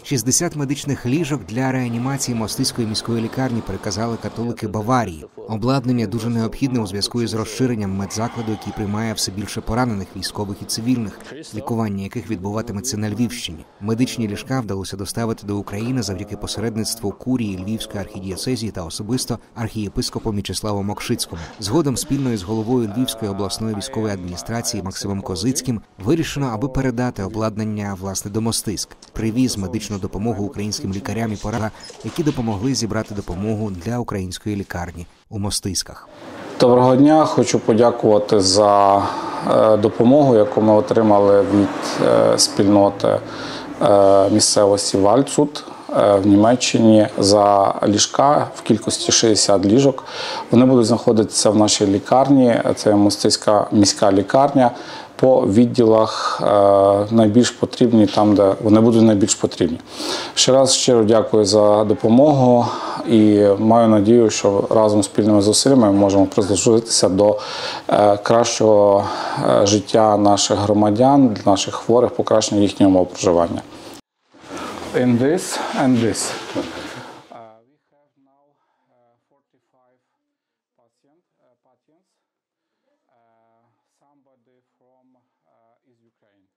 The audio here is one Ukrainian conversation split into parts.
60 медичних ліжок для реанімації Мостиської міської лікарні переказали католики Баварії. Обладнання дуже необхідне у зв'язку із розширенням медзакладу, який приймає все більше поранених військових і цивільних, лікування яких відбуватиметься на Львівщині. Медичні ліжка вдалося доставити до України завдяки посередництву курії Львівської архідієцезії та особисто архієпископу Мічеславу Мокшицькому. Згодом спільно із головою Львівської обласної військової адміністрації Максимом Козицьким вирішено, аби передати обладнання власне до Мостиськ. Привіз медичну допомогу українським лікарям і порадам, які допомогли зібрати допомогу для української лікарні у Мостиськах. Доброго дня! Хочу подякувати за допомогу, яку ми отримали від спільноти місцевості Вальцут в Німеччині за ліжка в кількості 60 ліжок. Вони будуть знаходитися в нашій лікарні, це Мостиська міська лікарня, по відділах найбільш потрібні, там, де вони будуть найбільш потрібні. Ще раз щиро дякую за допомогу і маю надію, що разом з спільними зусиллями ми можемо призвестися до кращого життя наших громадян, наших хворих, покращення їхнього умов проживання. In this and this. We have now 45 patients. Somebody from is Ukraine.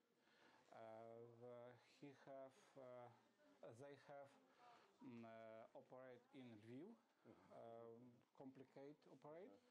They have operate in Lviv, complicate operate.